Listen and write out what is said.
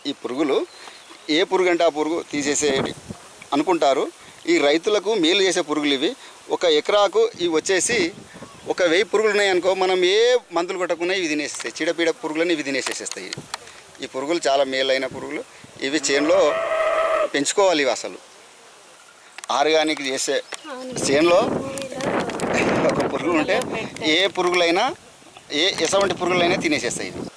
ఈ పురుగులు ఏ పురుగు అంటే ఆ పురుగు తీసేసే అనుకుంటారు. ఈ రైతులకు మేలు చేసే పురుగులు ఇవి. ఒక ఎకరాకు ఇవి వచ్చేసి ఒక 1000 పురుగులు ఉన్నాయనుకో, మనం ఏ మందులు కొట్టకుండా ఇవి తినేసేస్తాయి. చీడపీడ పురుగులని ఇవి తినేసేస్తాయి. ఈ పురుగులు చాలా మేలైన పురుగులు. ఇవి చేనులో పెంచుకోవాలి. ఇవి అసలు ఆర్గానిక్ చేసే చేనులో ఒక పురుగు ఉంటే ఏ పురుగులైనా ఎటువంటి పురుగులైనా తినేసేస్తాయి.